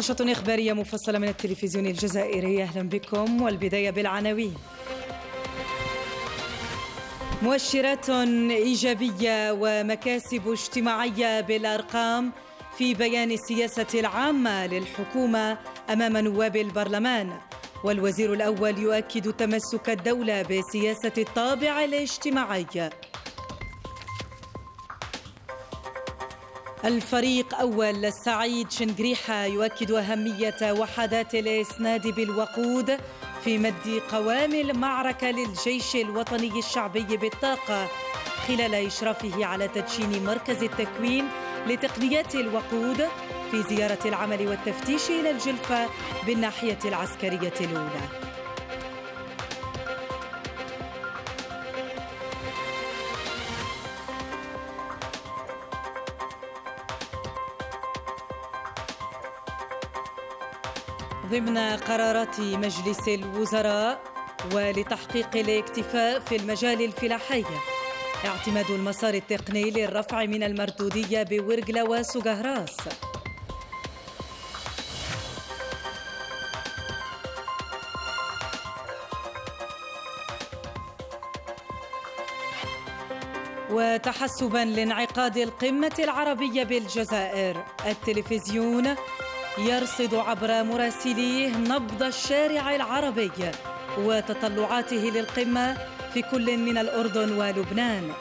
نشرة إخبارية مفصلة من التلفزيون الجزائري، أهلا بكم والبداية بالعناوين. مؤشرات إيجابية ومكاسب اجتماعية بالأرقام في بيان السياسة العامة للحكومة أمام نواب البرلمان، والوزير الأول يؤكد تمسك الدولة بسياسة الطابع الاجتماعي. الفريق أول سعيد شنقريحة يؤكد أهمية وحدات الإسناد بالوقود في مد قوام المعركة للجيش الوطني الشعبي بالطاقة، خلال إشرافه على تدشين مركز التكوين لتقنيات الوقود في زيارة العمل والتفتيش إلى الجلفة بالناحية العسكرية الأولى. ضمن قرارات مجلس الوزراء ولتحقيق الاكتفاء في المجال الفلاحي، اعتماد المسار التقني للرفع من المردودية بورقلة وسقهراس. وتحسبا لانعقاد القمة العربية بالجزائر، التلفزيون يرصد عبر مراسليه نبض الشارع العربي وتطلعاته للقمة في كل من الأردن ولبنان.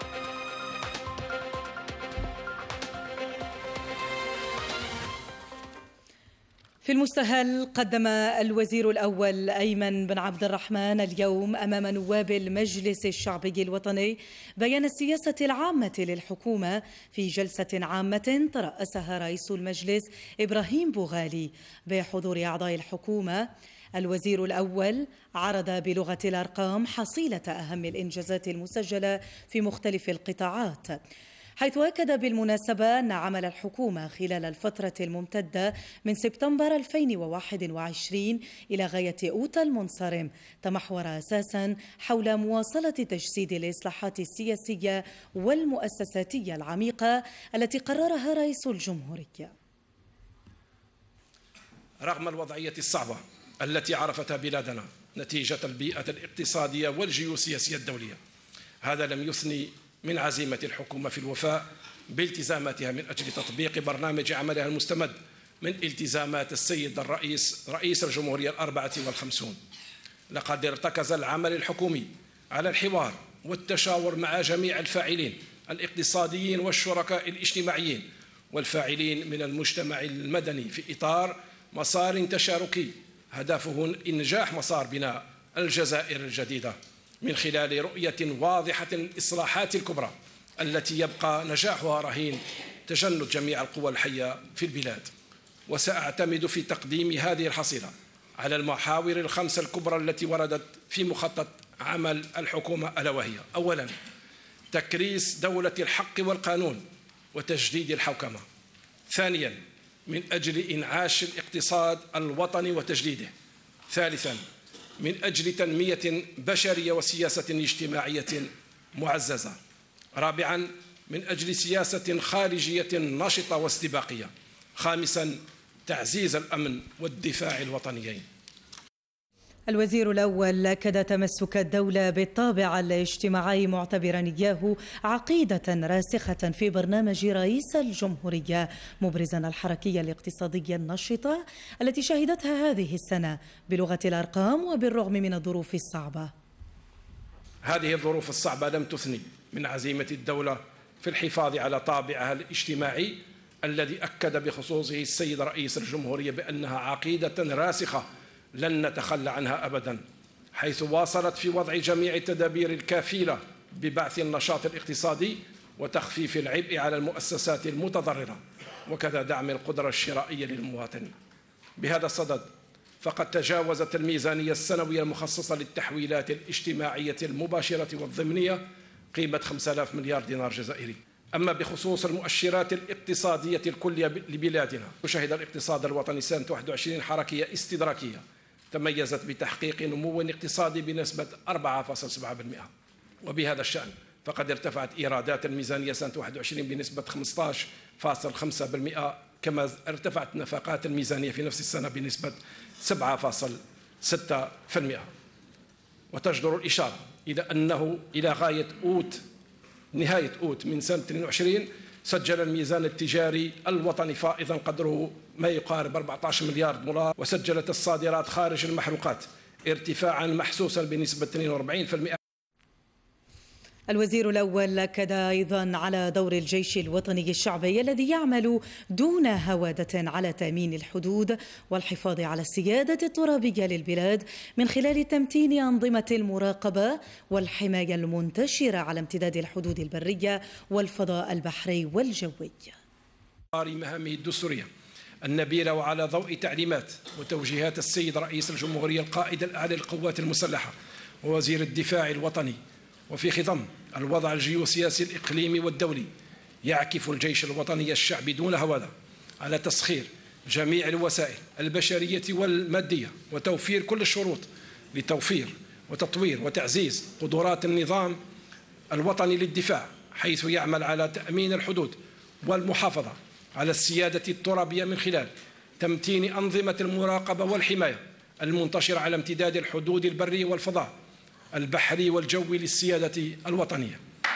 في المستهل، قدم الوزير الأول أيمن بن عبد الرحمن اليوم أمام نواب المجلس الشعبي الوطني بيان السياسة العامة للحكومة في جلسة عامة ترأسها رئيس المجلس إبراهيم بوغالي بحضور أعضاء الحكومة. الوزير الأول عرض بلغة الأرقام حصيلة أهم الإنجازات المسجلة في مختلف القطاعات، حيث أكد بالمناسبة أن عمل الحكومة خلال الفترة الممتدة من سبتمبر 2021 إلى غاية أوت المنصرم تمحور أساساً حول مواصلة تجسيد الإصلاحات السياسية والمؤسساتية العميقة التي قررها رئيس الجمهورية. رغم الوضعية الصعبة التي عرفتها بلادنا نتيجة البيئة الاقتصادية والجيوسياسية الدولية، هذا لم يثني من عزيمة الحكومة في الوفاء بالتزاماتها من أجل تطبيق برنامج عملها المستمد من التزامات السيد الرئيس رئيس الجمهورية 54. لقد ارتكز العمل الحكومي على الحوار والتشاور مع جميع الفاعلين الاقتصاديين والشركاء الاجتماعيين والفاعلين من المجتمع المدني في إطار مسار تشاركي هدفه إنجاح مسار بناء الجزائر الجديدة من خلال رؤية واضحة للإصلاحات الكبرى التي يبقى نجاحها رهين تجند جميع القوى الحية في البلاد. وسأعتمد في تقديم هذه الحصيلة على المحاور الخمسة الكبرى التي وردت في مخطط عمل الحكومة، ألا وهي: أولاً، تكريس دولة الحق والقانون وتجديد الحوكمة. ثانياً، من أجل إنعاش الاقتصاد الوطني وتجديده. ثالثاً، من أجل تنمية بشرية وسياسة اجتماعية معززة. رابعاً، من أجل سياسة خارجية نشطة واستباقية. خامساً، تعزيز الأمن والدفاع الوطنيين. الوزير الأول أكد تمسك الدولة بالطابع الاجتماعي، معتبرا إياه عقيدة راسخة في برنامج رئيس الجمهورية، مبرزا الحركية الاقتصادية النشطة التي شهدتها هذه السنة بلغة الأرقام وبالرغم من الظروف الصعبة. هذه الظروف الصعبة لم تثني من عزيمة الدولة في الحفاظ على طابعها الاجتماعي الذي أكد بخصوصه السيد رئيس الجمهورية بأنها عقيدة راسخة لن نتخلى عنها أبداً، حيث واصلت في وضع جميع التدابير الكافلة ببعث النشاط الاقتصادي وتخفيف العبء على المؤسسات المتضررة، وكذا دعم القدرة الشرائية للمواطن. بهذا الصدد فقد تجاوزت الميزانية السنوية المخصصة للتحويلات الاجتماعية المباشرة والضمنية قيمة 5000 مليار دينار جزائري. أما بخصوص المؤشرات الاقتصادية الكلية لبلادنا، يشهد الاقتصاد الوطني سنة 21 حركية استدراكية تميزت بتحقيق نمو اقتصادي بنسبة 4.7%. وبهذا الشأن فقد ارتفعت إيرادات الميزانية سنة 21 بنسبة 15.5% كما ارتفعت نفقات الميزانية في نفس السنة بنسبة 7.6%. وتجدر الإشارة إلى أنه إلى نهاية أوت من سنة 22 سجل الميزان التجاري الوطني فائضا قدره ما يقارب 14 مليار دولار، وسجلت الصادرات خارج المحروقات ارتفاعا محسوسا بنسبة 42%. الوزير الأول أكد أيضا على دور الجيش الوطني الشعبي الذي يعمل دون هوادة على تأمين الحدود والحفاظ على السيادة الترابية للبلاد من خلال تمتين أنظمة المراقبة والحماية المنتشرة على امتداد الحدود البرية والفضاء البحري والجوي. مهامه الدستورية النبيلة وعلى ضوء تعليمات وتوجيهات السيد رئيس الجمهورية القائد الأعلى للقوات المسلحة ووزير الدفاع الوطني، وفي خضم الوضع الجيوسياسي الإقليمي والدولي، يعكف الجيش الوطني الشعبي دون هوادة على تسخير جميع الوسائل البشرية والمادية وتوفير كل الشروط لتوفير وتطوير وتعزيز قدرات النظام الوطني للدفاع، حيث يعمل على تأمين الحدود والمحافظة على السيادة الترابية من خلال تمتين أنظمة المراقبة والحماية المنتشرة على امتداد الحدود البري والفضاء البحري والجوي للسيادة الوطنية.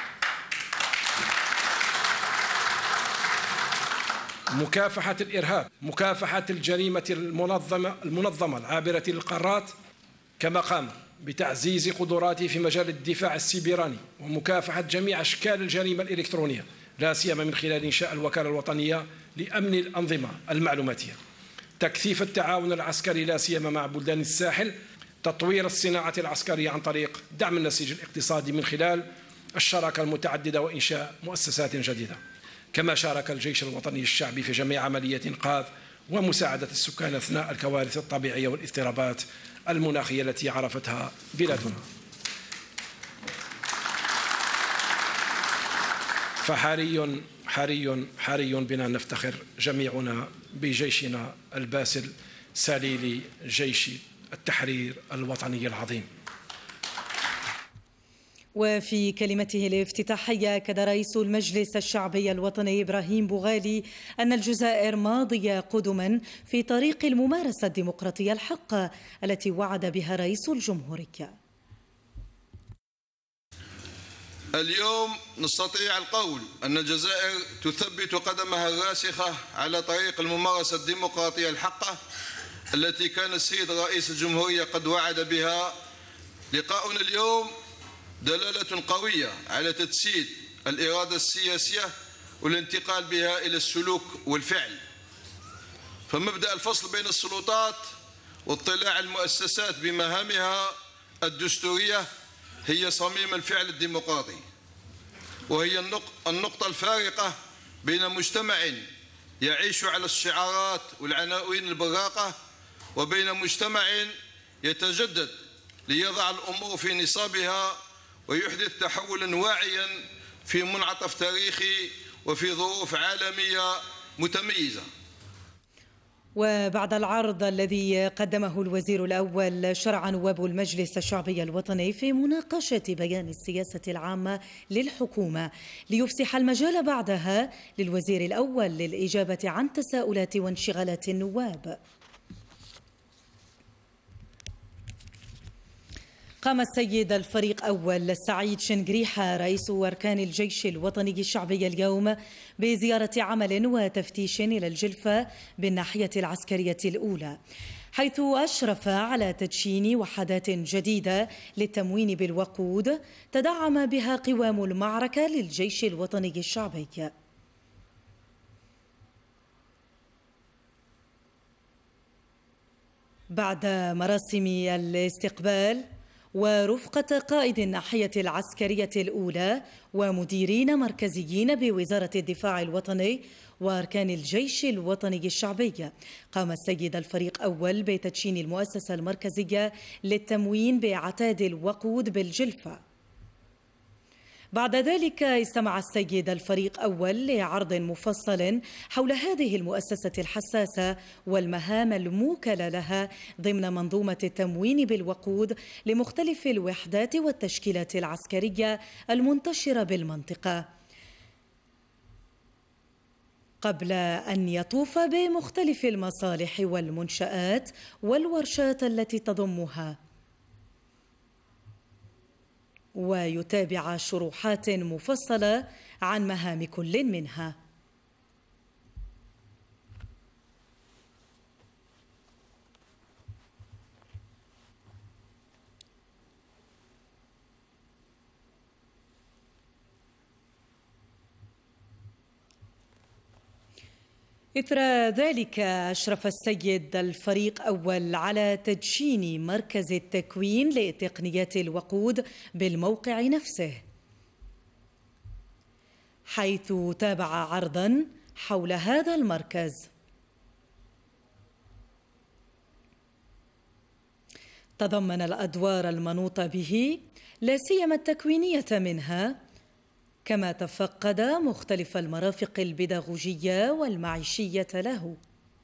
مكافحة الإرهاب، مكافحة الجريمة المنظمة العابرة للقارات، كما قام بتعزيز قدراته في مجال الدفاع السيبراني ومكافحة جميع أشكال الجريمة الإلكترونية، لا سيما من خلال إنشاء الوكالة الوطنية لأمن الأنظمة المعلوماتية، تكثيف التعاون العسكري لا سيما مع بلدان الساحل، تطوير الصناعة العسكرية عن طريق دعم النسيج الاقتصادي من خلال الشراكة المتعددة وإنشاء مؤسسات جديدة. كما شارك الجيش الوطني الشعبي في جميع عمليات إنقاذ ومساعدة السكان أثناء الكوارث الطبيعية والاضطرابات المناخية التي عرفتها بلادنا. فحري بنا نفتخر جميعنا بجيشنا الباسل سليل جيش التحرير الوطني العظيم. وفي كلمته الافتتاحية أكد رئيس المجلس الشعبي الوطني إبراهيم بوغالي أن الجزائر ماضية قدما في طريق الممارسة الديمقراطية الحقة التي وعد بها رئيس الجمهورية. اليوم نستطيع القول أن الجزائر تثبت قدمها الراسخة على طريق الممارسة الديمقراطية الحقة التي كان السيد رئيس الجمهورية قد وعد بها. لقاؤنا اليوم دلالة قوية على تجسيد الإرادة السياسية والانتقال بها إلى السلوك والفعل. فمبدأ الفصل بين السلطات واطلاع المؤسسات بمهامها الدستورية هي صميم الفعل الديمقراطي، وهي النقطة الفارقة بين مجتمع يعيش على الشعارات والعناوين البراقة وبين مجتمع يتجدد ليضع الأمور في نصابها ويحدث تحولا واعيا في منعطف تاريخي وفي ظروف عالمية متميزة. وبعد العرض الذي قدمه الوزير الأول شرع نواب المجلس الشعبي الوطني في مناقشة بيان السياسة العامة للحكومة ليفسح المجال بعدها للوزير الأول للإجابة عن تساؤلات وانشغالات النواب. قام السيد الفريق أول سعيد شنقريحة رئيس أركان الجيش الوطني الشعبي اليوم بزيارة عمل وتفتيش إلى الجلفة بالناحية العسكرية الأولى، حيث أشرف على تدشين وحدات جديدة للتموين بالوقود تدعم بها قوام المعركة للجيش الوطني الشعبي. بعد مراسم الاستقبال ورفقة قائد الناحية العسكرية الأولى ومديرين مركزيين بوزارة الدفاع الوطني وأركان الجيش الوطني الشعبي، قام السيد الفريق أول بتدشين المؤسسة المركزية للتموين بعتاد الوقود بالجلفة. بعد ذلك استمع السيد الفريق أول لعرض مفصل حول هذه المؤسسة الحساسة والمهام الموكلة لها ضمن منظومة التموين بالوقود لمختلف الوحدات والتشكيلات العسكرية المنتشرة بالمنطقة. قبل أن يطوف بمختلف المصالح والمنشآت والورشات التي تضمها، ويتابع شروحات مفصلة عن مهام كل منها. إثر ذلك أشرف السيد الفريق أول على تدشين مركز التكوين لتقنيات الوقود بالموقع نفسه، حيث تابع عرضاً حول هذا المركز. تضمن الأدوار المنوطة به لا سيما التكوينية منها، كما تفقد مختلف المرافق البيداغوجية والمعيشية له،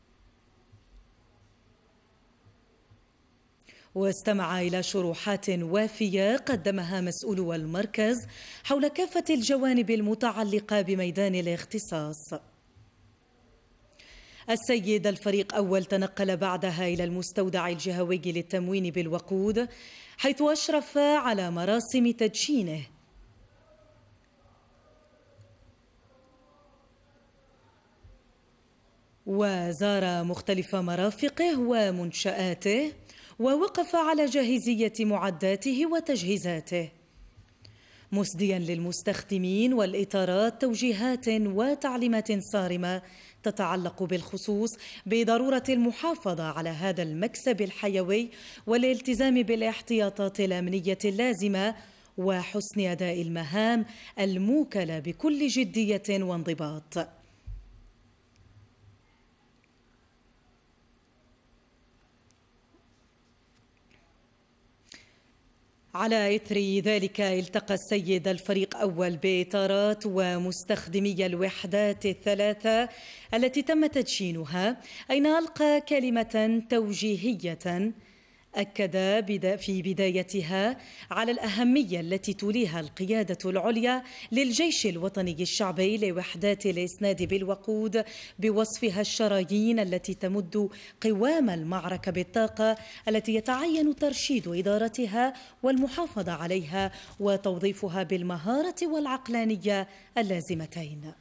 واستمع إلى شروحات وافية قدمها مسؤولو المركز حول كافة الجوانب المتعلقة بميدان الاختصاص. السيد الفريق أول تنقل بعدها إلى المستودع الجهوي للتموين بالوقود، حيث أشرف على مراسم تدشينه، وزار مختلف مرافقه ومنشآته، ووقف على جاهزية معداته وتجهيزاته، مسديا للمستخدمين والإطارات توجيهات وتعليمات صارمة تتعلق بالخصوص بضرورة المحافظة على هذا المكسب الحيوي والالتزام بالاحتياطات الأمنية اللازمة وحسن أداء المهام الموكلة بكل جدية وانضباط. على إثر ذلك التقى السيد الفريق أول بإطارات ومستخدمي الوحدات الثلاثة التي تم تدشينها، أين ألقى كلمة توجيهية أكد في بدايتها على الأهمية التي توليها القيادة العليا للجيش الوطني الشعبي لوحدات الإسناد بالوقود بوصفها الشرايين التي تمد قوام المعركة بالطاقة التي يتعين ترشيد إدارتها والمحافظة عليها وتوظيفها بالمهارة والعقلانية اللازمتين.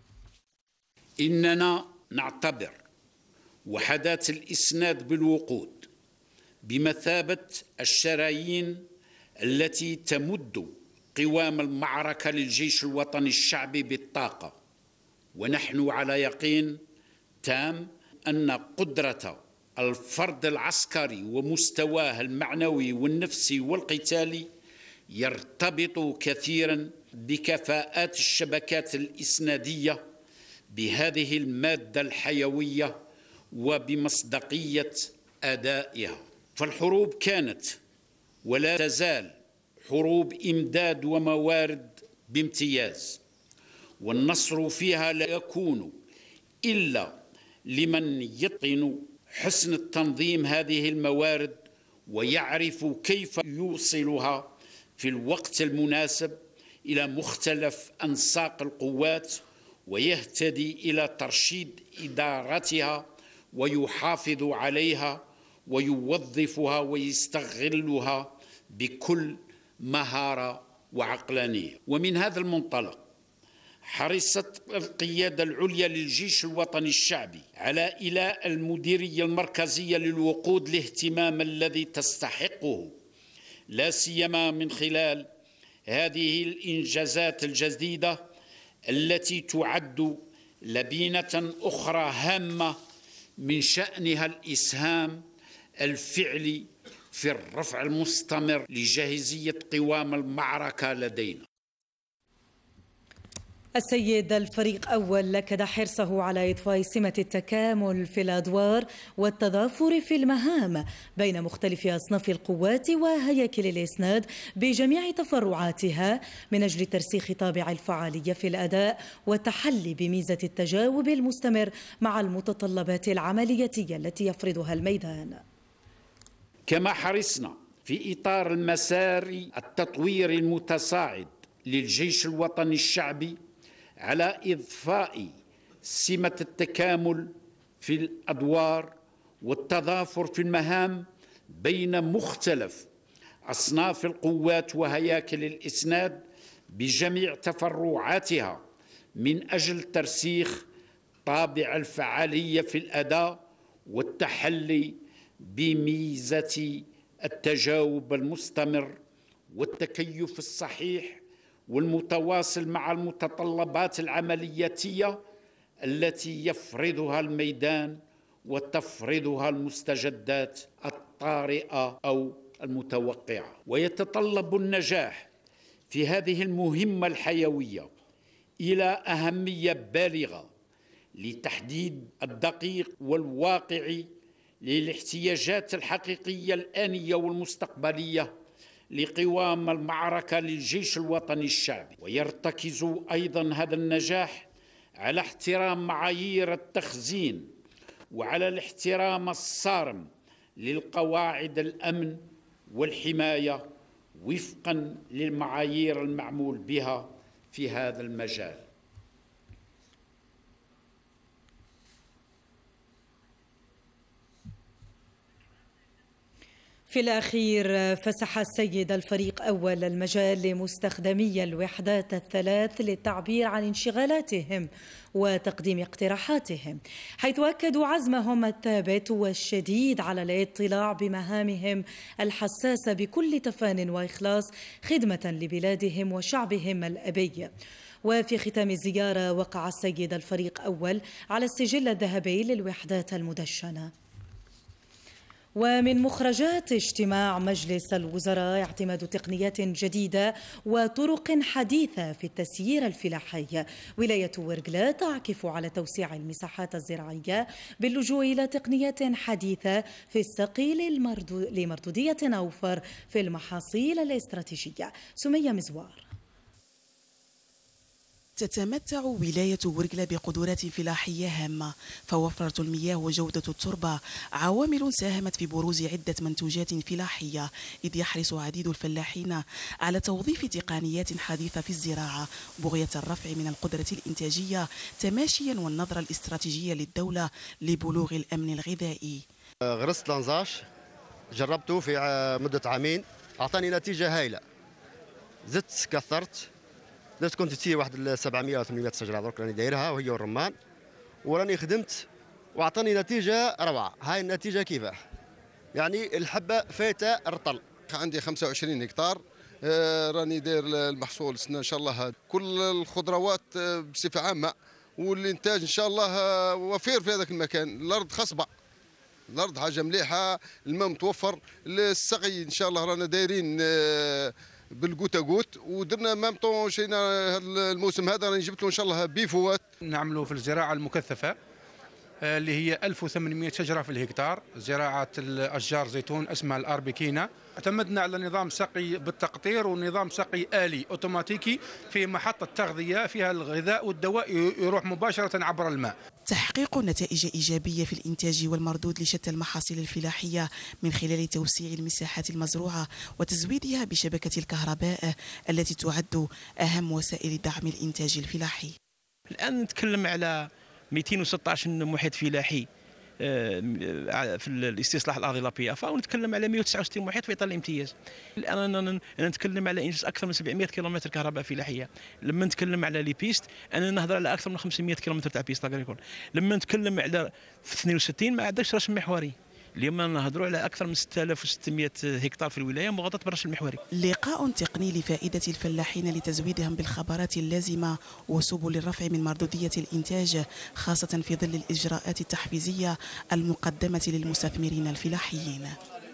إننا نعتبر وحدات الإسناد بالوقود بمثابة الشرايين التي تمد قوام المعركة للجيش الوطني الشعبي بالطاقة، ونحن على يقين تام أن قدرة الفرد العسكري ومستواه المعنوي والنفسي والقتالي يرتبط كثيرا بكفاءات الشبكات الإسنادية بهذه المادة الحيوية وبمصداقية أدائها. فالحروب كانت ولا تزال حروب إمداد وموارد بامتياز، والنصر فيها لا يكون إلا لمن يتقن حسن التنظيم هذه الموارد ويعرف كيف يوصلها في الوقت المناسب إلى مختلف أنساق القوات، ويهتدي إلى ترشيد إدارتها ويحافظ عليها ويوظفها ويستغلها بكل مهارة وعقلانية. ومن هذا المنطلق حرصت القيادة العليا للجيش الوطني الشعبي على إيلاء المديرية المركزية للوقود الاهتمام الذي تستحقه، لا سيما من خلال هذه الإنجازات الجديدة التي تعد لبنة أخرى هامة من شأنها الإسهام الفعلي في الرفع المستمر لجاهزية قوام المعركة لدينا. السيد الفريق أول أكد حرصه على إضفاء سمة التكامل في الأدوار والتضافر في المهام بين مختلف أصناف القوات وهياكل الإسناد بجميع تفرعاتها من أجل ترسيخ طابع الفعالية في الأداء والتحلي بميزة التجاوب المستمر مع المتطلبات العملياتية التي يفرضها الميدان. كما حرصنا في إطار المسار التطوير المتصاعد للجيش الوطني الشعبي على إضفاء سمة التكامل في الأدوار والتضافر في المهام بين مختلف أصناف القوات وهياكل الإسناد بجميع تفرعاتها من أجل ترسيخ طابع الفعالية في الأداء والتحلي بميزة التجاوب المستمر والتكيف الصحيح والمتواصل مع المتطلبات العملياتية التي يفرضها الميدان وتفرضها المستجدات الطارئة أو المتوقعة. ويتطلب النجاح في هذه المهمة الحيوية إلى أهمية بالغة لتحديد الدقيق والواقعي للاحتياجات الحقيقية الآنية والمستقبلية لقوام المعركة للجيش الوطني الشعبي. ويرتكز أيضا هذا النجاح على احترام معايير التخزين وعلى الاحترام الصارم للقواعد الأمن والحماية وفقا للمعايير المعمول بها في هذا المجال. في الأخير فسح السيد الفريق أول المجال لمستخدمي الوحدات الثلاث للتعبير عن انشغالاتهم وتقديم اقتراحاتهم، حيث أكدوا عزمهم الثابت والشديد على الاطلاع بمهامهم الحساسة بكل تفان وإخلاص خدمة لبلادهم وشعبهم الأبي. وفي ختام الزيارة وقع السيد الفريق أول على السجل الذهبي للوحدات المدشنة. ومن مخرجات اجتماع مجلس الوزراء اعتماد تقنيات جديدة وطرق حديثة في التسيير الفلاحي. ولاية ورقلة تعكف على توسيع المساحات الزراعية باللجوء إلى تقنيات حديثة في السقي لمردودية أوفر في المحاصيل الاستراتيجية. سمية مزوار. تتمتع ولاية ورقلة بقدرات فلاحية هامة، فوفرة المياه وجودة التربة عوامل ساهمت في بروز عدة منتوجات فلاحية، إذ يحرص عديد الفلاحين على توظيف تقنيات حديثة في الزراعة بغية الرفع من القدرة الإنتاجية تماشيا والنظرة الاستراتيجية للدولة لبلوغ الأمن الغذائي. غرست لانزاش، جربته في مدة عامين، أعطاني نتيجة هائلة. زدت كثرت، درت كنت واحد 700 أو 800 شجره درك راني دايرها وهي والرمان، وراني خدمت واعطاني نتيجه روعه. هاي النتيجه كيفاه؟ يعني الحبه فايته الرطل. عندي 25 هكتار، راني داير المحصول السنه ان شاء الله كل الخضروات بصفه عامه، والانتاج ان شاء الله وفير في هذاك المكان. الارض خصبه، الارض حاجه مليحه، الماء متوفر، السقي ان شاء الله رانا دايرين بالقوتا قوت، ودرنا مام طون شينا الموسم هذا راني جبت له ان شاء الله بيفوات. نعملوا في الزراعه المكثفه اللي هي 1800 شجره في الهكتار، زراعه الاشجار زيتون اسمها الاربيكينا. اعتمدنا على نظام سقي بالتقطير ونظام سقي آلي اوتوماتيكي في محطه تغذيه فيها الغذاء والدواء يروح مباشره عبر الماء. تحقيق نتائج إيجابية في الإنتاج والمردود لشتى المحاصيل الفلاحية من خلال توسيع المساحات المزروعة وتزويدها بشبكة الكهرباء التي تعد أهم وسائل دعم الإنتاج الفلاحي. الآن نتكلم على 216 محيط فلاحي في الاستصلاح الارضي لابيافا، ونتكلم على 169 محيط في اطار الامتياز. الان انا نتكلم على انجاز اكثر من 700 كيلومتر كهرباء فلاحيه. لما نتكلم على لي بيست انا نهضر على اكثر من 500 كيلومتر تاع بيست اغريكول. لما نتكلم على في 62 ما عندكش رسم محوري. اليوم نهضروا على اكثر من 6600 هكتار في الولايه مغطاه بالرسم المحوري. لقاء تقني لفائده الفلاحين لتزويدهم بالخبرات اللازمه وسبل الرفع من مردوديه الانتاج، خاصه في ظل الاجراءات التحفيزيه المقدمه للمستثمرين الفلاحيين.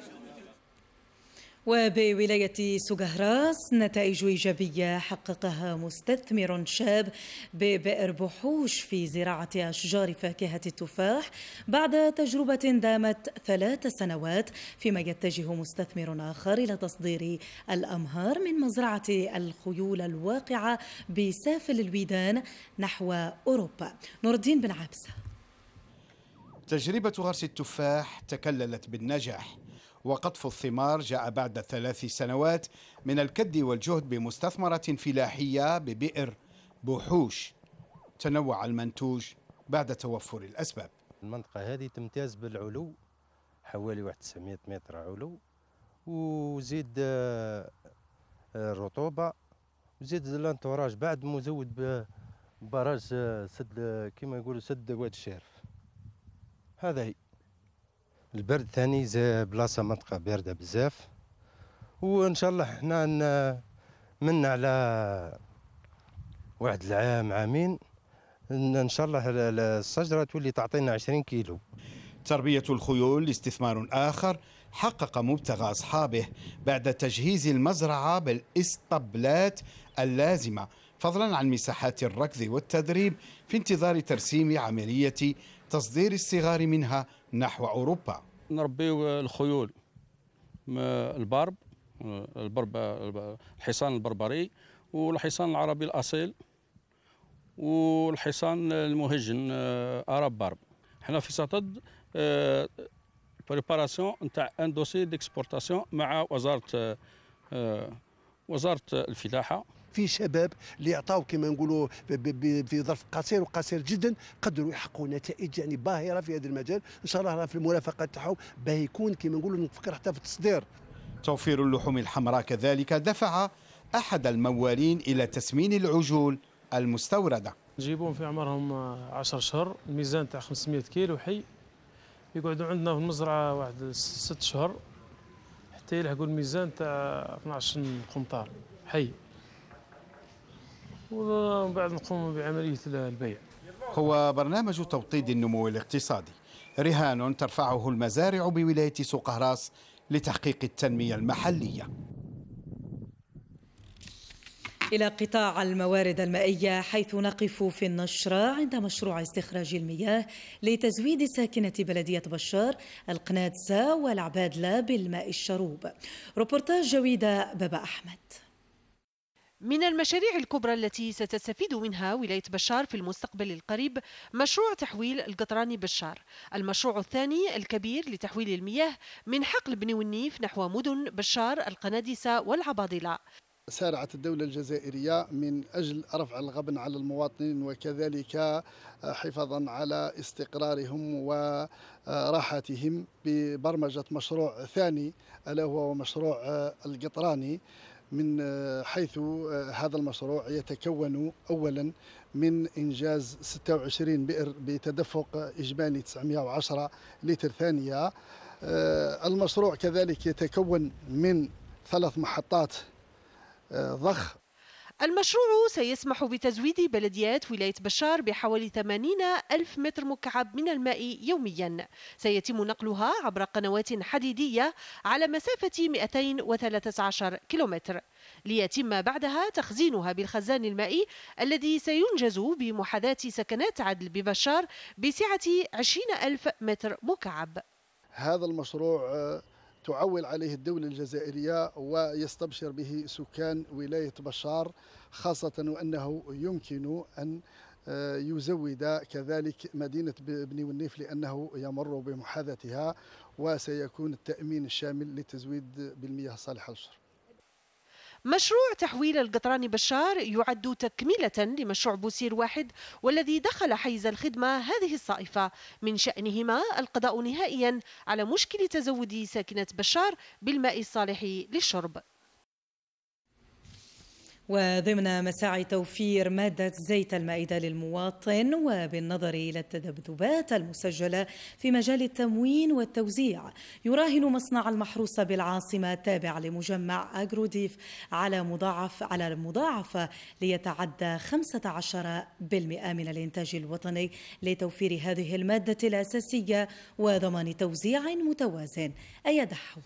وبولاية سقهراس نتائج إيجابية حققها مستثمر شاب ببئر بحوش في زراعة أشجار فاكهة التفاح بعد تجربة دامت 3 سنوات، فيما يتجه مستثمر آخر إلى تصدير الأمهار من مزرعة الخيول الواقعة بسافل الويدان نحو أوروبا. نور الدين بن عبسة. تجربة غرس التفاح تكللت بالنجاح، وقطف الثمار جاء بعد 3 سنوات من الكد والجهد بمستثمرة فلاحية ببئر بوحوش. تنوع المنتوج بعد توفر الأسباب. المنطقة هذه تمتاز بالعلو، حوالي 900 متر علو، وزيد الرطوبة، وزيد الانتوراج بعد مزود ببراج سد كما يقولوا سد واد الشارف. هذا هي البرد ثاني زي بلاصة منطقة باردة بزاف، وإن شاء الله احنا من على واحد العام عامين إن شاء الله الشجرة تولي تعطينا 20 كيلو. تربية الخيول استثمار آخر حقق مبتغى أصحابه بعد تجهيز المزرعة بالإسطبلات اللازمة، فضلا عن مساحات الركض والتدريب في انتظار ترسيم عملية تصدير الصغار منها نحو أوروبا. نربيو الخيول، البرب، الحصان البربري والحصان العربي الأصيل والحصان المهجن أراب برب. حنا في صدد بريباراسيون نتاع ان دوسي ديكسبورتاسيون مع وزارة الفلاحة. في شباب اللي عطاو كما نقولوا في ظرف قصير وقصير جدا قدروا يحققوا نتائج يعني باهره في هذا المجال. ان شاء الله في المرافقه تاعهم باه يكون كما نقولوا نفكر حتى في التصدير. توفير اللحوم الحمراء كذلك دفع احد الموالين الى تسمين العجول المستورده. نجيبوهم في عمرهم 10 شهور، الميزان تاع 500 كيلو حي، يقعدوا عندنا في المزرعه واحد 6 شهور حتى يلحقوا الميزان تاع 12 قنطار حي، ومن بعد نقوم بعمليه البيع. هو برنامج توطيد النمو الاقتصادي، رهان ترفعه المزارع بولايه سوق هراس لتحقيق التنميه المحليه. إلى قطاع الموارد المائية، حيث نقف في النشرة عند مشروع استخراج المياه لتزويد ساكنة بلدية بشار القنادسة والعبادلة بالماء الشروب. روبورتاج جويدة بابا أحمد. من المشاريع الكبرى التي ستستفيد منها ولاية بشار في المستقبل القريب مشروع تحويل القطراني بشار، المشروع الثاني الكبير لتحويل المياه من حقل بني والنيف نحو مدن بشار القنادسة والعبادلة. سارعت الدولة الجزائرية من أجل رفع الغبن على المواطنين وكذلك حفاظا على استقرارهم وراحتهم ببرمجة مشروع ثاني ألا هو مشروع القطراني، من حيث هذا المشروع يتكون أولا من إنجاز 26 بئر بتدفق إجمالي 910 لتر ثانية. المشروع كذلك يتكون من 3 محطات ضخ. المشروع سيسمح بتزويد بلديات ولاية بشار بحوالي 80,000 متر مكعب من الماء يوميا، سيتم نقلها عبر قنوات حديدية على مسافة 213 كيلومتر، ليتم بعدها تخزينها بالخزان المائي الذي سينجز بمحاذاة سكنات عدل ببشار بسعة 20,000 متر مكعب. هذا المشروع تعول عليه الدولة الجزائرية ويستبشر به سكان ولاية بشار، خاصة وأنه يمكن أن يزود كذلك مدينة بني والنيف لأنه يمر بمحاذاتها، وسيكون التأمين الشامل للتزويد بالمياه الصالحة للشرب. مشروع تحويل القطراني بشار يعد تكملة لمشروع بوسير واحد والذي دخل حيز الخدمة هذه الصائفة، من شأنهما القضاء نهائيا على مشكل تزود ساكنة بشار بالماء الصالح للشرب. وضمن مساعي توفير مادة زيت المائدة للمواطن وبالنظر إلى التذبذبات المسجلة في مجال التموين والتوزيع، يراهن مصنع المحروسة بالعاصمة التابع لمجمع أجروديف على مضاعفة ليتعدى 15% من الإنتاج الوطني لتوفير هذه المادة الأساسية وضمان توزيع متوازن. أيدحو.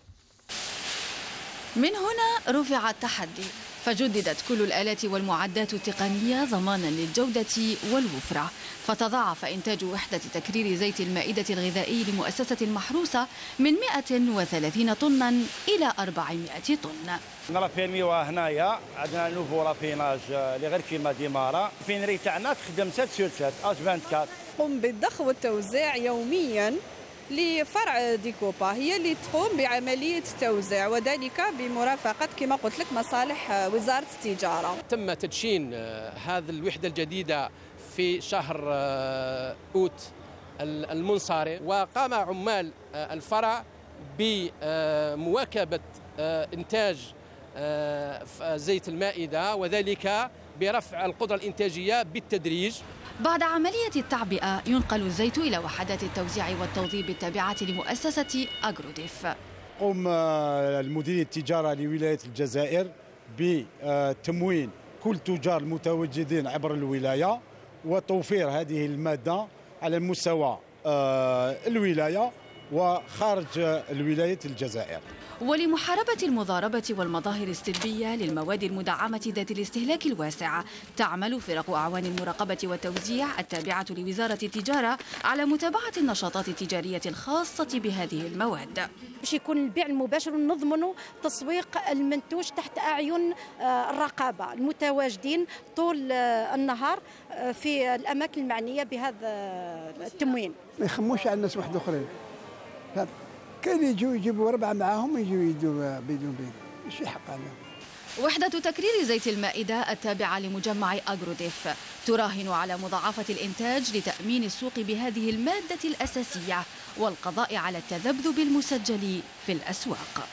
من هنا رفع التحدي، فجددت كل الآلات والمعدات التقنية ضمانا للجودة والوفرة، فتضاعف إنتاج وحدة تكرير زيت المائدة الغذائي لمؤسسة المحروسة من 130 طنا إلى 400 طن. نرافينيو هنايا عندنا نوفو رافيناج اللي غير كيما ديمارا، الفينري تاعنا تخدم 7/7 H24. قم بالضخ والتوزيع يوميا لفرع ديكوبا، هي اللي تقوم بعملية التوزيع وذلك بمرافقة كما قلت لك مصالح وزارة التجارة. تم تدشين هذه الوحدة الجديدة في شهر أوت المنصرم، وقام عمال الفرع بمواكبة إنتاج زيت المائدة، وذلك برفع القدرة الإنتاجية بالتدريج. بعد عملية التعبئة ينقل الزيت إلى وحدات التوزيع والتوضيب التابعة لمؤسسة أغروديف. قام المديرية التجارة لولاية الجزائر بتموين كل تجار المتواجدين عبر الولاية وتوفير هذه المادة على مستوى الولاية وخارج الولاية الجزائر. ولمحاربة المضاربة والمظاهر السلبية للمواد المدعمة ذات الاستهلاك الواسع، تعمل فرق أعوان المراقبة والتوزيع التابعة لوزارة التجارة على متابعة النشاطات التجارية الخاصة بهذه المواد، باش يكون البيع المباشر ونضمنوا تسويق المنتوج تحت أعين الرقابة المتواجدين طول النهار في الأماكن المعنية بهذا التموين. ما يخموش على الناس واحد اخرين، كان يجوا يجيبوا 4 معاهم ويجوا يدوا بيدوا ماشي حق عليهم. وحدة تكرير زيت المائدة التابعة لمجمع أغروديف تراهن على مضاعفة الإنتاج لتأمين السوق بهذه المادة الأساسية والقضاء على التذبذب المسجل في الأسواق.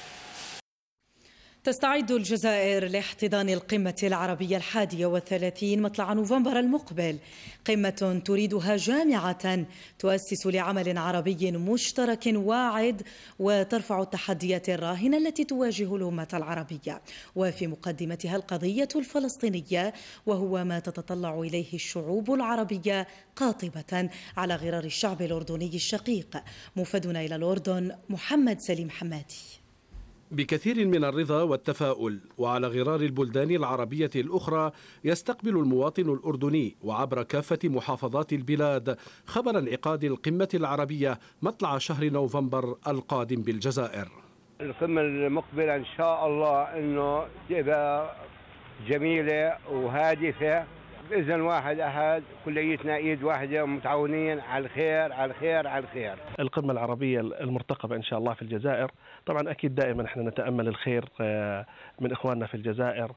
تستعد الجزائر لاحتضان القمة العربية 31 مطلع نوفمبر المقبل، قمة تريدها جامعة تؤسس لعمل عربي مشترك واعد وترفع التحديات الراهنة التي تواجه الأمة العربية، وفي مقدمتها القضية الفلسطينية، وهو ما تتطلع إليه الشعوب العربية قاطبة على غرار الشعب الأردني الشقيق. موفدنا إلى الأردن محمد سليم حمادي. بكثير من الرضا والتفاؤل وعلى غرار البلدان العربية الأخرى يستقبل المواطن الأردني وعبر كافة محافظات البلاد خبر انعقاد القمة العربية مطلع شهر نوفمبر القادم بالجزائر. القمة المقبلة إن شاء الله أنه تبقى جميلة وهادفة بإذن واحد أحد، كليتنا إيد واحدة متعاونين على الخير على الخير على الخير. القمة العربية المرتقبة إن شاء الله في الجزائر، طبعا أكيد دائما احنا نتأمل الخير من إخواننا في الجزائر،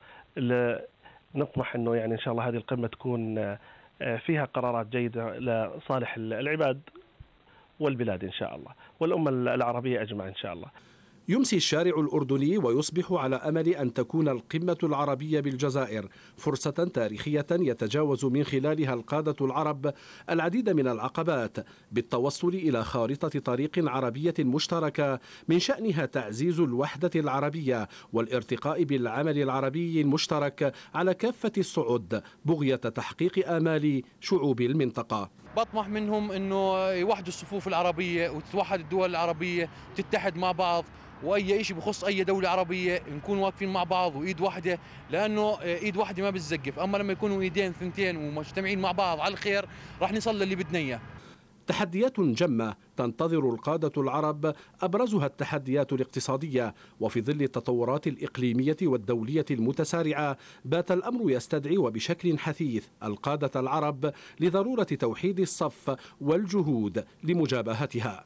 نطمح أنه يعني إن شاء الله هذه القمة تكون فيها قرارات جيدة لصالح العباد والبلاد إن شاء الله والأمة العربية أجمع إن شاء الله. يمسي الشارع الأردني ويصبح على أمل أن تكون القمة العربية بالجزائر فرصة تاريخية يتجاوز من خلالها القادة العرب العديد من العقبات بالتوصل إلى خارطة طريق عربية مشتركة من شأنها تعزيز الوحدة العربية والارتقاء بالعمل العربي المشترك على كافة الصعد بغية تحقيق آمال شعوب المنطقة. بطمح منهم أنه يوحدوا الصفوف العربية وتتوحد الدول العربية وتتحد مع بعض، واي شيء بخص اي دوله عربيه نكون واقفين مع بعض وايد واحده، لانه ايد واحده ما بتزقف، اما لما يكونوا ايدين ثنتين ومجتمعين مع بعض على الخير راح نصل اللي بدنا اياه. تحديات جمة تنتظر القادة العرب، أبرزها التحديات الاقتصادية، وفي ظل التطورات الإقليمية والدولية المتسارعة بات الأمر يستدعي وبشكل حثيث القادة العرب لضرورة توحيد الصف والجهود لمجابهتها.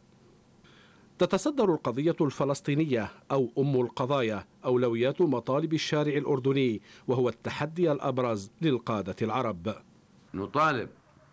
تتصدر القضية الفلسطينية أو أم القضايا أولويات مطالب الشارع الأردني، وهو التحدي الأبرز للقادة العرب. نطالب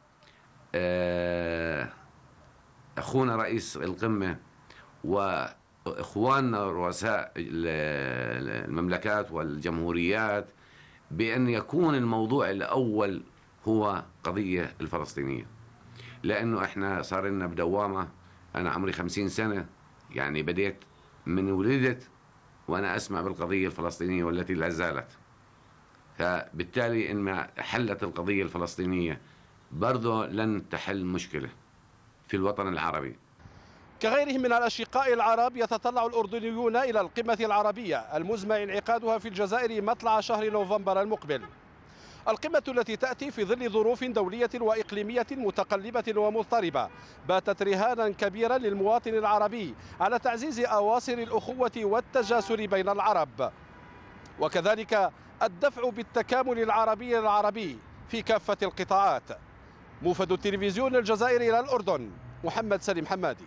أخونا رئيس القمة وإخواننا رؤساء المملكات والجمهوريات بأن يكون الموضوع الأول هو قضية الفلسطينية، لأنه إحنا صار لنا بدوامة. أنا عمري 50 سنة، يعني بديت من ولدت وأنا أسمع بالقضية الفلسطينية والتي لا زالت، فبالتالي إن ما حلت القضية الفلسطينية برضو لن تحل مشكلة في الوطن العربي. كغيرهم من الأشقاء العرب يتطلع الأردنيون إلى القمة العربية المزمع انعقادها في الجزائر مطلع شهر نوفمبر المقبل. القمة التي تأتي في ظل ظروف دولية وإقليمية متقلبة ومضطربة باتت رهانا كبيرا للمواطن العربي على تعزيز أواصر الأخوة والتجاسر بين العرب، وكذلك الدفع بالتكامل العربي في كافة القطاعات. موفد التلفزيون الجزائري إلى الأردن محمد سليم حمادي.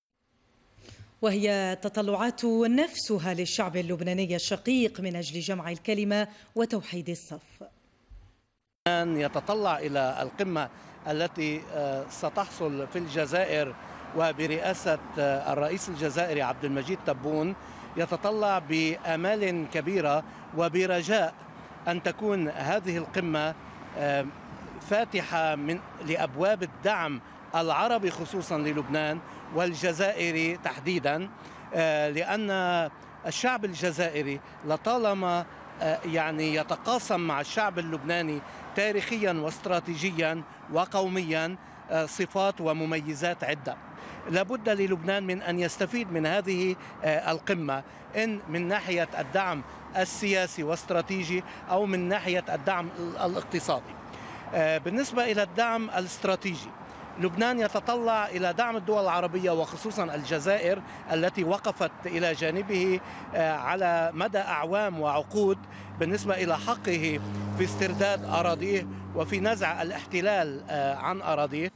وهي تطلعات نفسها للشعب اللبناني الشقيق من أجل جمع الكلمة وتوحيد الصف. يتطلع إلى القمة التي ستحصل في الجزائر وبرئاسة الرئيس الجزائري عبد المجيد تبون يتطلع بآمال كبيرة وبرجاء أن تكون هذه القمة فاتحة لأبواب الدعم العربي خصوصا للبنان والجزائر تحديدا، لأن الشعب الجزائري لطالما يعني يتقاسم مع الشعب اللبناني تاريخيا واستراتيجيا وقوميا صفات ومميزات عدة. لابد للبنان من أن يستفيد من هذه القمة، إن من ناحية الدعم السياسي واستراتيجي أو من ناحية الدعم الاقتصادي. بالنسبة إلى الدعم الاستراتيجي، لبنان يتطلع إلى دعم الدول العربية وخصوصا الجزائر التي وقفت إلى جانبه على مدى أعوام وعقود بالنسبة إلى حقه في استرداد أراضيه وفي نزع الاحتلال عن أراضيه.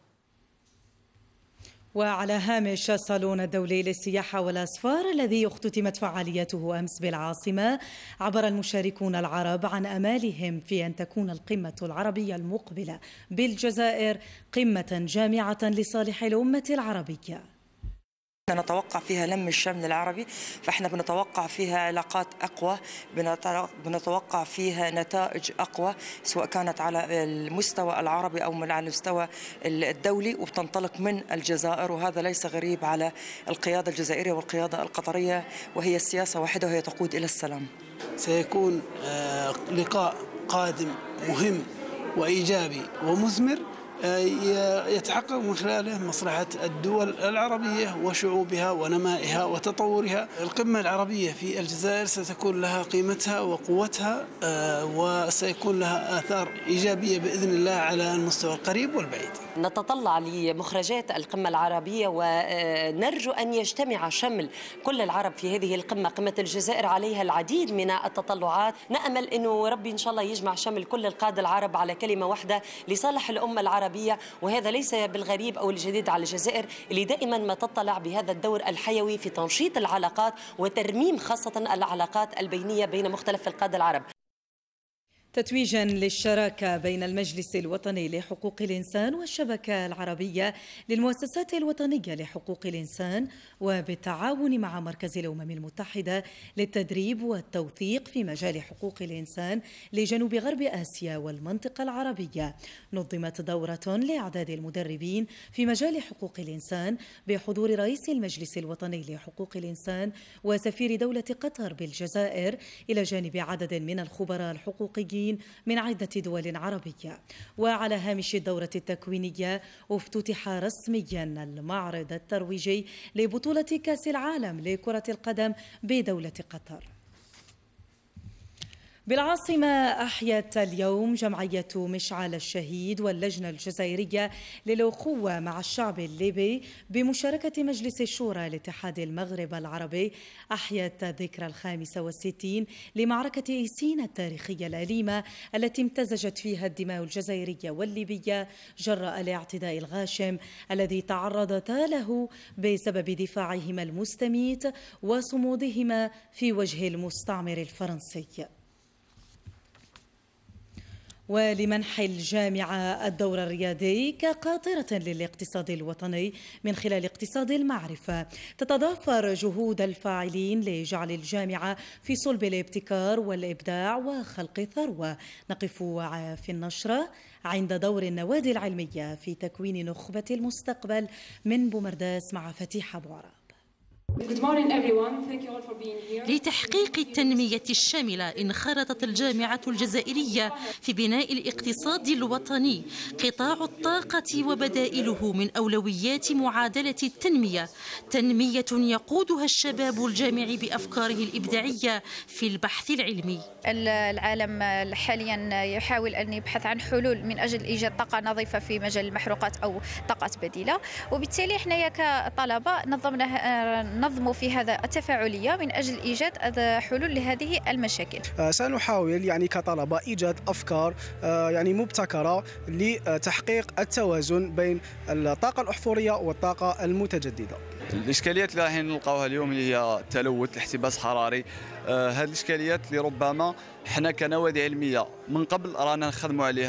وعلى هامش الصالون الدولي للسياحة والأسفار الذي اختتمت فعاليته أمس بالعاصمة، عبر المشاركون العرب عن أمالهم في أن تكون القمة العربية المقبلة بالجزائر قمة جامعة لصالح الأمة العربية. نتوقع فيها لم الشمل العربي، فاحنا بنتوقع فيها علاقات أقوى، بنتوقع فيها نتائج أقوى سواء كانت على المستوى العربي أو على المستوى الدولي، وبتنطلق من الجزائر، وهذا ليس غريب على القيادة الجزائرية والقيادة القطرية، وهي السياسة واحدة وهي تقود إلى السلام. سيكون لقاء قادم مهم وإيجابي ومثمر يتحقق من خلاله مصلحة الدول العربية وشعوبها ونمائها وتطورها. القمة العربية في الجزائر ستكون لها قيمتها وقوتها، وسيكون لها آثار إيجابية بإذن الله على المستوى القريب والبعيد. نتطلع لمخرجات القمة العربية ونرجو أن يجتمع شمل كل العرب في هذه القمة. قمة الجزائر عليها العديد من التطلعات، نأمل أنه ربي إن شاء الله يجمع شمل كل القادة العرب على كلمة واحدة لصالح الأمة العربية، وهذا ليس بالغريب أو الجديد على الجزائر اللي دائما ما تطلع بهذا الدور الحيوي في تنشيط العلاقات وترميم خاصة العلاقات البينية بين مختلف القادة العرب. تتويجا للشراكة بين المجلس الوطني لحقوق الإنسان والشبكة العربية للمؤسسات الوطنية لحقوق الإنسان، وبالتعاون مع مركز الأمم المتحدة للتدريب والتوثيق في مجال حقوق الإنسان لجنوب غرب آسيا والمنطقة العربية، نظمت دورة لإعداد المدربين في مجال حقوق الإنسان بحضور رئيس المجلس الوطني لحقوق الإنسان وسفير دولة قطر بالجزائر، إلى جانب عدد من الخبراء الحقوقيين من عدة دول عربية. وعلى هامش الدورة التكوينية افتتح رسميا المعرض الترويجي لبطولة كأس العالم لكرة القدم بدولة قطر. بالعاصمة أحيت اليوم جمعية مشعل الشهيد واللجنة الجزائرية للأخوة مع الشعب الليبي بمشاركة مجلس الشورى لاتحاد المغرب العربي أحيت الذكرى 65 لمعركة إيسين التاريخية الأليمة التي امتزجت فيها الدماء الجزائرية والليبية جراء الاعتداء الغاشم الذي تعرضتا له بسبب دفاعهما المستميت وصمودهما في وجه المستعمر الفرنسي. ولمنح الجامعة الدور الريادي كقاطرة للاقتصاد الوطني من خلال اقتصاد المعرفة، تتضافر جهود الفاعلين لجعل الجامعة في صلب الابتكار والإبداع وخلق ثروة. نقف في النشرة عند دور النوادي العلمية في تكوين نخبة المستقبل من بومرداس مع فتيح أبو عرب. لتحقيق التنمية الشاملة انخرطت الجامعة الجزائرية في بناء الاقتصاد الوطني. قطاع الطاقة وبدائله من أولويات معادلة التنمية، تنمية يقودها الشباب الجامعي بأفكاره الإبداعية في البحث العلمي. العالم حاليا يحاول أن يبحث عن حلول من أجل إيجاد طاقة نظيفة في مجال المحروقات أو طاقات بديلة، وبالتالي احنا كطلبة نظموا في هذا التفاعلية من أجل إيجاد حلول لهذه المشاكل. سنحاول يعني كطلبة إيجاد أفكار يعني مبتكرة لتحقيق التوازن بين الطاقة الأحفورية والطاقة المتجددة. الإشكاليات اللي راح نلقاوها اليوم اللي هي التلوث، الاحتباس الحراري، هذه الإشكاليات اللي ربما احنا كنوادي علمية من قبل رانا نخدموا عليها،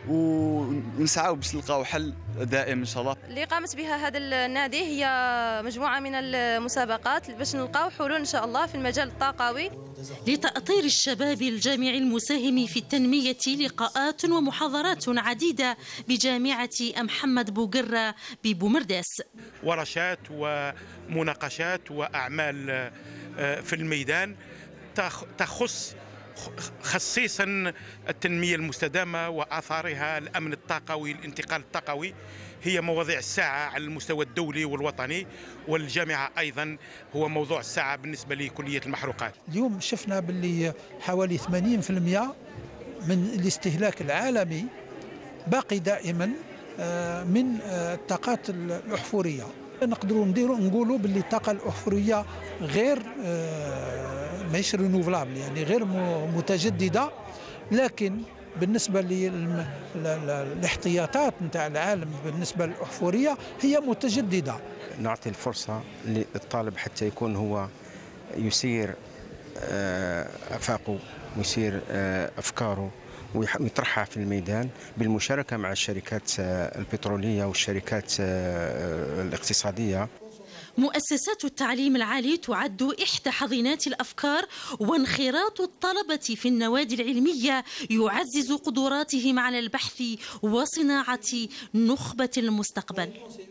ونسعاو باش نلقاو حل دائم ان شاء الله. اللي قامت بها هذا النادي هي مجموعه من المسابقات باش نلقاو حلول ان شاء الله في المجال الطاقوي. لتأطير الشباب الجامعي المساهم في التنمية لقاءات ومحاضرات عديدة بجامعة محمد بوقرة ببومرداس، ورشات ومناقشات وأعمال في الميدان تخص خصيصا التنمية المستدامة وآثارها، الأمن الطاقوي، الانتقال الطاقوي، هي مواضيع الساعة على المستوى الدولي والوطني، والجامعة أيضا هو موضوع الساعة بالنسبة لكلية المحروقات. اليوم شفنا باللي حوالي 80% من الاستهلاك العالمي باقي دائما من الطاقات الأحفورية. نقدروا نقولوا باللي الطاقة الأحفورية غير ماهيش رينوفلابل، يعني غير متجددة، لكن بالنسبة للاحتياطات نتاع العالم بالنسبة للأحفورية هي متجددة. نعطي الفرصة للطالب حتى يكون هو يسير أفاقه ويسير أفكاره ويطرحها في الميدان بالمشاركة مع الشركات البترولية والشركات الاقتصادية. مؤسسات التعليم العالي تعد إحدى حضينات الأفكار، وانخراط الطلبة في النوادي العلمية يعزز قدراتهم على البحث وصناعة نخبة المستقبل.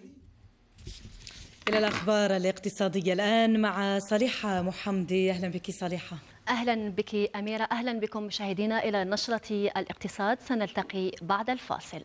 إلى الأخبار الاقتصادية الآن مع صالحة محمدي. أهلا بك صالحة. أهلا بك أميرة، أهلا بكم مشاهدينا إلى نشرة الاقتصاد، سنلتقي بعد الفاصل.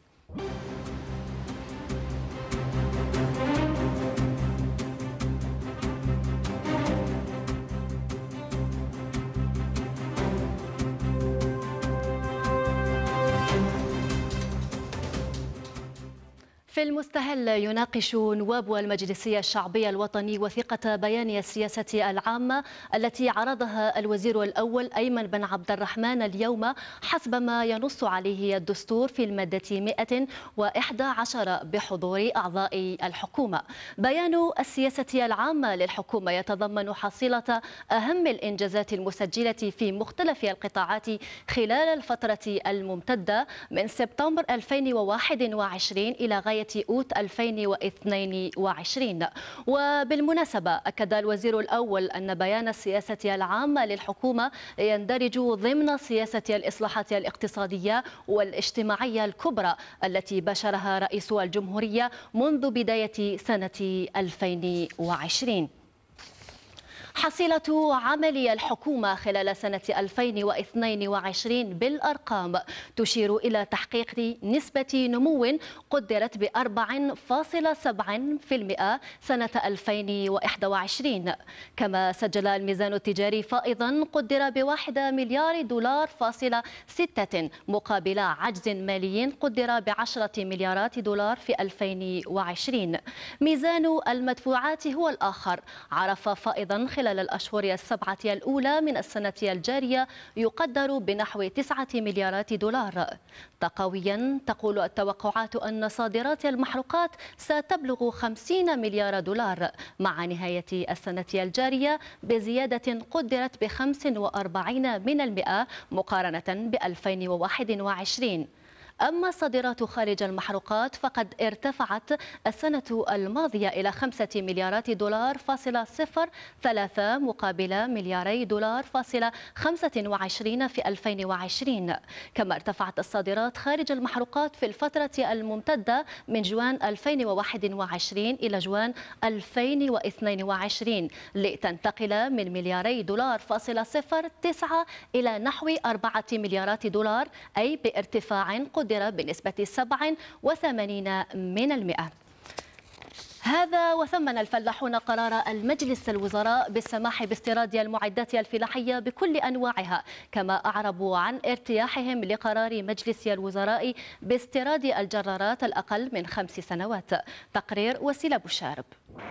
في المستهل يناقش نواب المجلسية الشعبية الوطني وثيقة بيان السياسة العامة التي عرضها الوزير الأول أيمن بن عبد الرحمن اليوم حسب ما ينص عليه الدستور في المادة 111 بحضور أعضاء الحكومة. بيان السياسة العامة للحكومة يتضمن حصيلة أهم الإنجازات المسجلة في مختلف القطاعات خلال الفترة الممتدة من سبتمبر 2021 إلى غاية أوت 2022. وبالمناسبة أكد الوزير الأول أن بيان السياسة العامة للحكومة يندرج ضمن سياسة الإصلاحات الاقتصادية والاجتماعية الكبرى التي باشرها رئيس الجمهورية منذ بداية سنة 2020. حصيلة عمل الحكومة خلال سنة 2022 بالأرقام تشير إلى تحقيق نسبة نمو قدرت ب 4.7% سنة 2021. كما سجل الميزان التجاري فائضا قدر ب$1 مليار مقابل عجز مالي قدر ب$10 مليارات في 2020. ميزان المدفوعات هو الآخر، عرف فائضا خلال الأشهر السبعة الأولى من السنة الجارية يقدر بنحو $9 مليارات. تقويا تقول التوقعات أن صادرات المحروقات ستبلغ $50 مليار مع نهاية السنة الجارية بزيادة قدرت ب45% مقارنة ب 2021. أما الصادرات خارج المحروقات فقد ارتفعت السنة الماضية إلى $5 مليارات فاصلة 03 مقابل $2 مليار فاصلة 25 في 2020. كما ارتفعت الصادرات خارج المحروقات في الفترة الممتدة من جوان 2021 إلى جوان 2022 لتنتقل من $2 مليار فاصلة 09 إلى نحو $4 مليارات، أي بارتفاع قدر بنسبة 87%. هذا وثمن الفلاحون قرار المجلس الوزراء بالسماح باستيراد المعدات الفلاحية بكل أنواعها، كما أعربوا عن ارتياحهم لقرار مجلس الوزراء باستيراد الجرارات الأقل من 5 سنوات. تقرير وسيلة بشارب.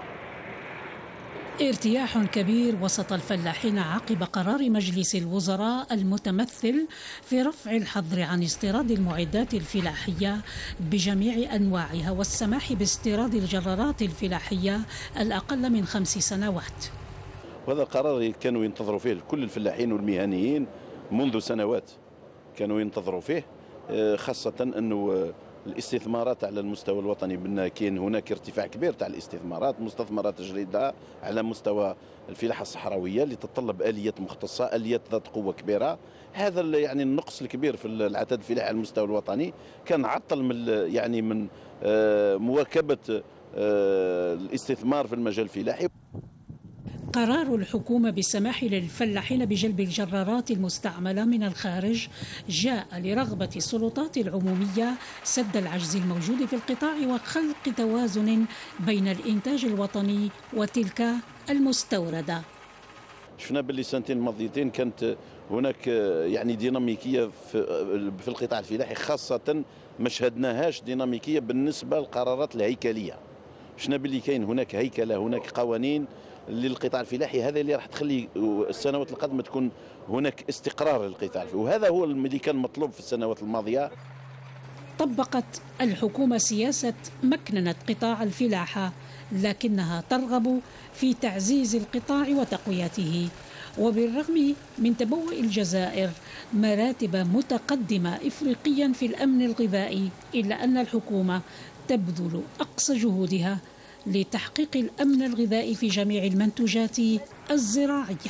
ارتياح كبير وسط الفلاحين عقب قرار مجلس الوزراء المتمثل في رفع الحظر عن استيراد المعدات الفلاحية بجميع أنواعها والسماح باستيراد الجرارات الفلاحية الأقل من 5 سنوات. وهذا القرار كانوا ينتظروا فيه كل الفلاحين والمهنيين منذ سنوات، كانوا ينتظروا فيه خاصة أنه الاستثمارات على المستوى الوطني كاين هناك ارتفاع كبير تاع الاستثمارات، مستثمرات جديدة على مستوى الفلاحة الصحراوية اللي تتطلب آليات مختصة، آليات ذات قوة كبيرة. هذا يعني النقص الكبير في العدد الفلاحي على المستوى الوطني كان عطل من مواكبة الاستثمار في المجال الفلاحي. قرار الحكومة بالسماح للفلاحين بجلب الجرارات المستعملة من الخارج جاء لرغبة السلطات العمومية سد العجز الموجود في القطاع وخلق توازن بين الإنتاج الوطني وتلك المستوردة. شفنا باللي سنتين الماضيتين كانت هناك يعني ديناميكية في القطاع الفلاحي، خاصة ما شهدناهاش ديناميكية بالنسبة للقرارات الهيكلية. شفنا باللي كاين هناك هيكلة، هناك قوانين للقطاع الفلاحي، هذا اللي راح تخلي السنوات القادمة تكون هناك استقرار للقطاع الفلاحي، وهذا هو اللي كان مطلوب في السنوات الماضية. طبقت الحكومة سياسة مكننة قطاع الفلاحة، لكنها ترغب في تعزيز القطاع وتقويته. وبالرغم من تبوء الجزائر مراتب متقدمة إفريقيا في الأمن الغذائي، إلا أن الحكومة تبذل أقصى جهودها لتحقيق الأمن الغذائي في جميع المنتوجات الزراعية.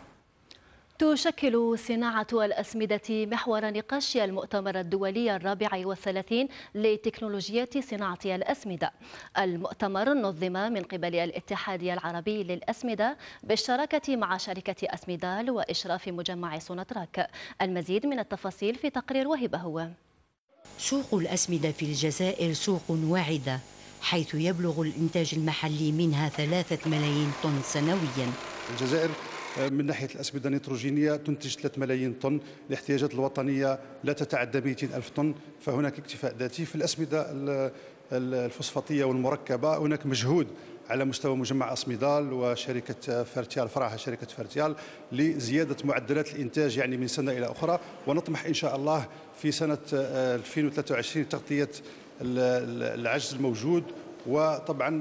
تشكل صناعة الأسمدة محور نقاش المؤتمر الدولي 34 لتكنولوجيات صناعة الأسمدة. المؤتمر نظم من قبل الاتحاد العربي للأسمدة بالشراكة مع شركة أسمدال وإشراف مجمع سوناتراك. المزيد من التفاصيل في تقرير وهبة هو. سوق الأسمدة في الجزائر سوق واعدة، حيث يبلغ الإنتاج المحلي منها 3 ملايين طن سنويا. الجزائر من ناحية الأسمدة النيتروجينية تنتج 3 ملايين طن، الاحتياجات الوطنية لا تتعدى 200 ألف طن، فهناك اكتفاء ذاتي. في الأسمدة الفوسفاتية والمركبة هناك مجهود على مستوى مجمع أسمدال وشركة فرتيال، فرعها شركة فرتيال، لزيادة معدلات الإنتاج يعني من سنة إلى أخرى، ونطمح إن شاء الله في سنة 2023 تغطية العجز الموجود، وطبعا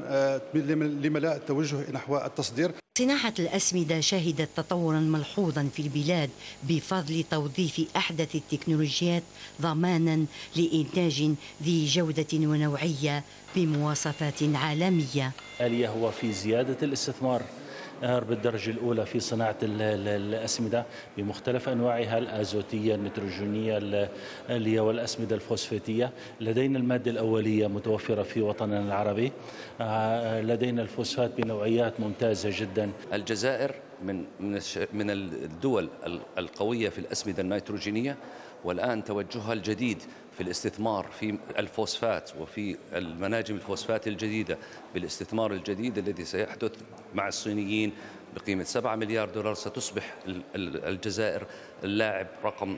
لما لا التوجه نحو التصدير. صناعة الأسمدة شهدت تطورا ملحوظا في البلاد بفضل توظيف أحدث التكنولوجيات ضمانا لإنتاج ذي جودة ونوعية بمواصفات عالمية. الآلية هو في زيادة الاستثمار بالدرجة الأولى في صناعة الأسمدة بمختلف أنواعها، الأزوتية، النيتروجينية، اللي هو الأسمدة الفوسفاتية. لدينا المادة الأولية متوفرة في وطننا العربي، لدينا الفوسفات بنوعيات ممتازة جدا. الجزائر من الدول القوية في الأسمدة النيتروجينية، والآن توجهها الجديد في الاستثمار في الفوسفات وفي المناجم الفوسفات الجديدة بالاستثمار الجديد الذي سيحدث مع الصينيين بقيمة 7 مليار دولار. ستصبح الجزائر اللاعب رقم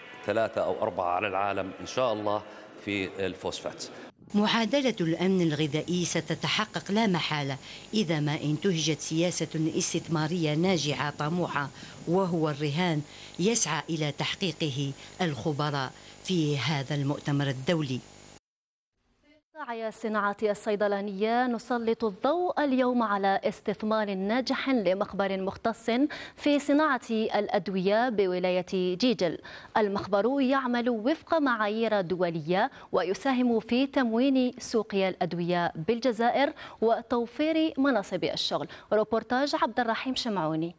3 أو 4 على العالم إن شاء الله في الفوسفات. معادلة الأمن الغذائي ستتحقق لا محالة إذا ما انتهجت سياسة استثمارية ناجعة طموحة، وهو الرهان يسعى إلى تحقيقه الخبراء في هذا المؤتمر الدولي. قطاع الصناعة الصيدلانية نسلط الضوء اليوم على استثمار ناجح لمخبر مختص في صناعة الأدوية بولاية جيجل. المخبر يعمل وفق معايير دولية ويساهم في تموين سوق الأدوية بالجزائر وتوفير مناصب الشغل. روبورتاج عبد الرحيم شمعوني.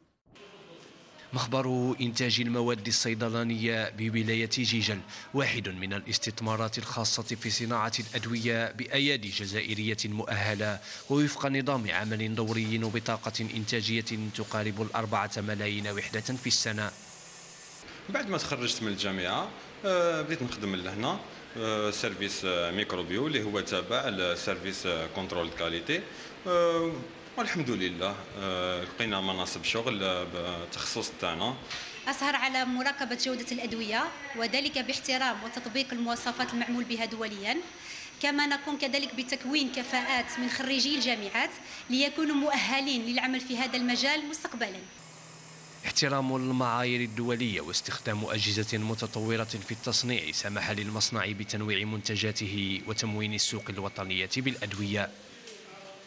مخبر إنتاج المواد الصيدلانية بولاية جيجل واحد من الاستثمارات الخاصة في صناعة الأدوية بأيادي جزائرية مؤهلة ووفق نظام عمل دوري وبطاقة إنتاجية تقارب 4 ملايين وحدة في السنة. بعد ما تخرجت من الجامعة بديت نخدم لهنا سيرفيس ميكروبيو اللي هو تابع لسيرفيس كنترول كاليتي، والحمد لله لقينا مناصب شغل بالتخصص تاعنا. أسهر على مراقبة جودة الأدوية وذلك باحترام وتطبيق المواصفات المعمول بها دوليا، كما نقوم كذلك بتكوين كفاءات من خريجي الجامعات ليكونوا مؤهلين للعمل في هذا المجال مستقبلا. احترام المعايير الدولية واستخدام أجهزة متطورة في التصنيع سمح للمصنع بتنويع منتجاته وتموين السوق الوطنية بالأدوية.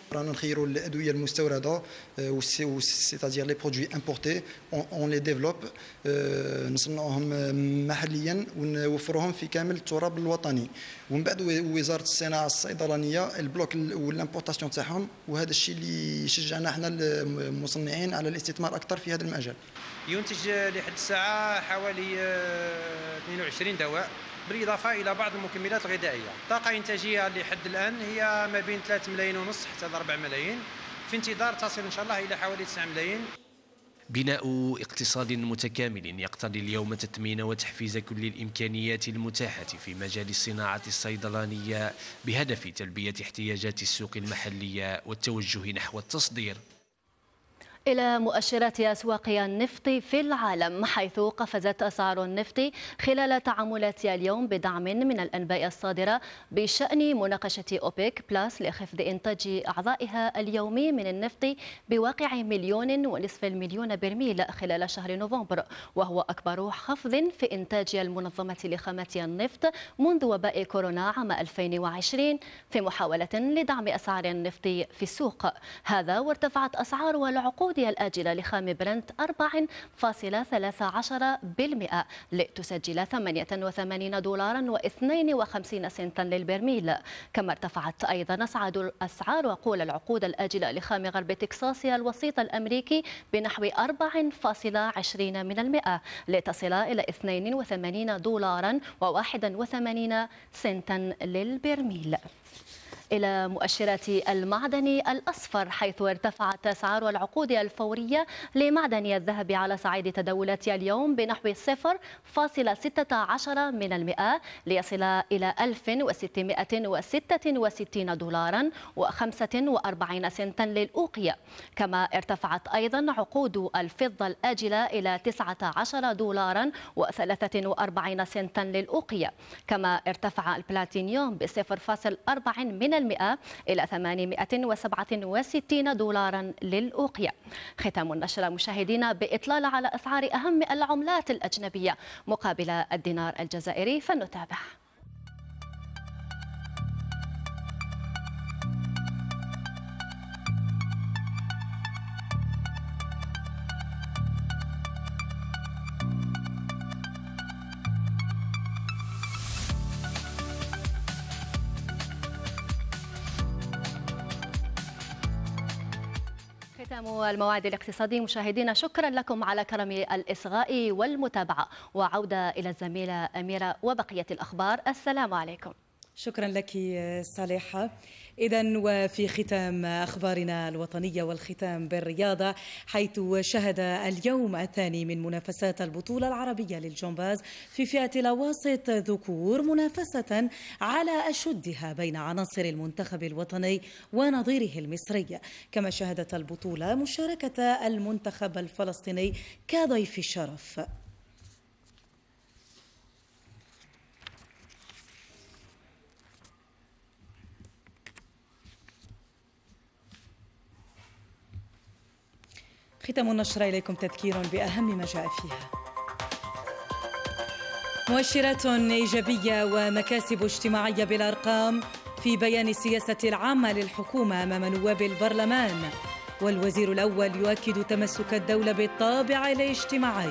رانا نخيروا الادويه المستورده سيتادير لي برودوي امبورتي اون لي ديفلوب نصنعوهم محليا ونوفروهم في كامل التراب الوطني. ومن بعد وزاره الصناعه الصيدلانيه البلوك والامبورتاسيون تاعهم، وهذا الشيء اللي يشجعنا احنا المصنعين على الاستثمار اكثر في هذا المجال. ينتج لحد الساعه حوالي 22 دواء بالإضافة إلى بعض المكملات الغذائية. طاقة إنتاجية لحد الآن هي ما بين 3 ملايين ونص حتى 4 ملايين، في انتظار تصل إن شاء الله إلى حوالي 9 ملايين. بناء اقتصاد متكامل يقتضي اليوم تثمين وتحفيز كل الإمكانيات المتاحة في مجال الصناعة الصيدلانية بهدف تلبية احتياجات السوق المحلية والتوجه نحو التصدير. إلى مؤشرات أسواق النفط في العالم، حيث قفزت أسعار النفط خلال تعاملات اليوم بدعم من الأنباء الصادرة بشأن مناقشة أوبك بلاس لخفض إنتاج أعضائها اليومي من النفط بواقع 1.5 مليون برميل خلال شهر نوفمبر، وهو أكبر خفض في إنتاج المنظمة لخامات النفط منذ وباء كورونا عام 2020 في محاولة لدعم أسعار النفط في السوق. هذا وارتفعت أسعار العقود الآجلة لخام برنت 4.13% لتسجل $88.52 للبرميل. كما ارتفعت أيضا أسعار عقول العقود الآجلة لخام غرب تكساس الوسيط الأمريكي بنحو 4.20% لتصل إلى $82.81 للبرميل. إلى مؤشرات المعدن الأصفر، حيث ارتفعت أسعار العقود الفورية لمعدن الذهب على صعيد تداولات اليوم بنحو 0.16% ليصل إلى $1666.45 للأوقية. كما ارتفعت أيضا عقود الفضة الآجلة إلى $19.43 للأوقية. كما ارتفع البلاتينيوم ب0.4% إلى $867 للأوقية. ختام النشرة مشاهدينا بإطلال على أسعار أهم العملات الأجنبية مقابل الدينار الجزائري، فلنتابع. ختام الموعد الاقتصادي مشاهدينا، شكرا لكم على كرم الإصغاء والمتابعة، وعودة إلى الزميلة أميرة وبقية الأخبار. السلام عليكم. شكرا لك صالحة. إذن وفي ختام أخبارنا الوطنية والختام بالرياضة، حيث شهد اليوم الثاني من منافسات البطولة العربية للجمباز في فئة الأواسط ذكور منافسة على أشدها بين عناصر المنتخب الوطني ونظيره المصري. كما شهدت البطولة مشاركة المنتخب الفلسطيني كضيف الشرف. ختام النشرة إليكم تذكير بأهم ما جاء فيها. مؤشرات إيجابية ومكاسب اجتماعية بالأرقام في بيان السياسة العامة للحكومة أمام نواب البرلمان، والوزير الأول يؤكد تمسك الدولة بالطابع الاجتماعي.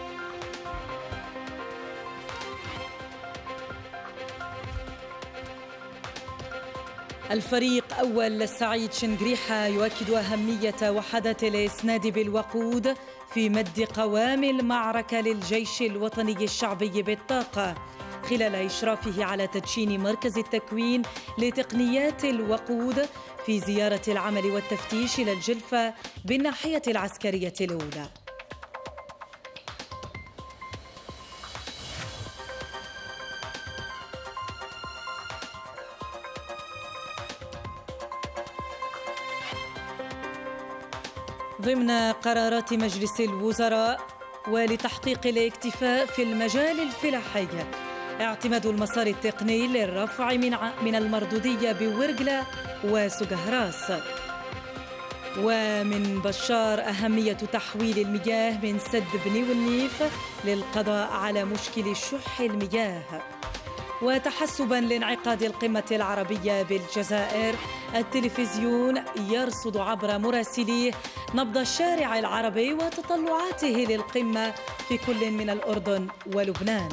الفريق أول سعيد شنقريحة يؤكد أهمية وحدة الإسناد بالوقود في مد قوام المعركة للجيش الوطني الشعبي بالطاقة، خلال إشرافه على تدشين مركز التكوين لتقنيات الوقود في زيارة العمل والتفتيش إلى الجلفة بالناحية العسكرية الأولى. ضمن قرارات مجلس الوزراء ولتحقيق الاكتفاء في المجال الفلاحي، اعتماد المسار التقني للرفع من المردودية بورقلة وسقهراس. ومن بشار أهمية تحويل المياه من سد بني والنيف للقضاء على مشكل شح المياه. وتحسبا لانعقاد القمة العربية بالجزائر، التلفزيون يرصد عبر مراسليه نبض الشارع العربي وتطلعاته للقمة في كل من الأردن ولبنان.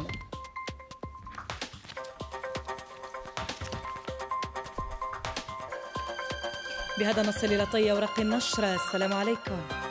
بهذا نصل إلى طي أوراق النشرة. السلام عليكم.